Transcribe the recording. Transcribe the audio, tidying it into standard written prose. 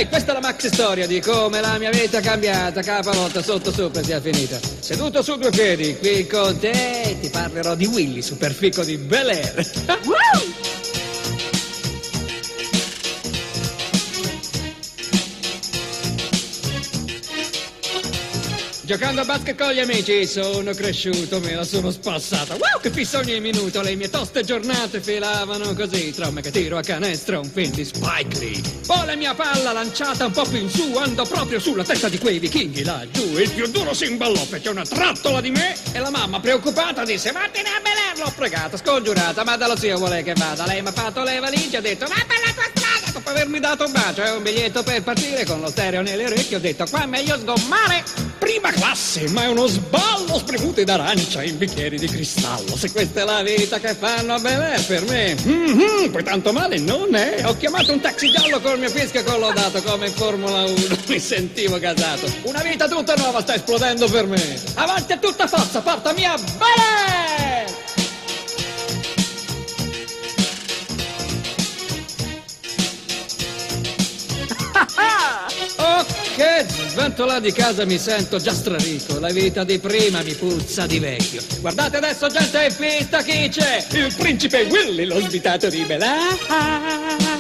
Ehi, questa è la maxi storia di come la mia vita è cambiata, capanotta sotto sopra sia finita. Seduto su due piedi, qui con te, ti parlerò di Willy, superfico di Bel Air. Giocando a basket con gli amici sono cresciuto, me la sono spassata. Wow, che fissa ogni minuto, le mie toste giornate filavano così. Tra me che tiro a canestro, un film di Spike Lee. Poi la mia palla lanciata un po' più in su, andò proprio sulla testa di quei vichinghi laggiù. Il più duro si imballò, fece una trattola di me e la mamma preoccupata disse: vattene a Bel Air. L'ho pregata, scongiurata, ma dallo zio vuole che vada. Lei mi ha fatto le valigie, ha detto: va per la tua strada. Dopo avermi dato un bacio e un biglietto per partire, con lo stereo nelle orecchie ho detto: qua è meglio sgommare. Prima classe, ma è uno sballo, spremuti d'arancia in bicchieri di cristallo. Se questa è la vita che fanno a Bel Air per me, poi tanto male non è. Ho chiamato un taxi giallo col mio fischio collaudato come in Formula 1, mi sentivo gasato. Una vita tutta nuova sta esplodendo per me. Avanti a tutta forza, portami a Bel Air! Che sventola di casa mi sento già strarico. La vita di prima mi puzza di vecchio. Guardate adesso gente in pista, chi c'è? Il principe Willy, lo svitato di Bel Air.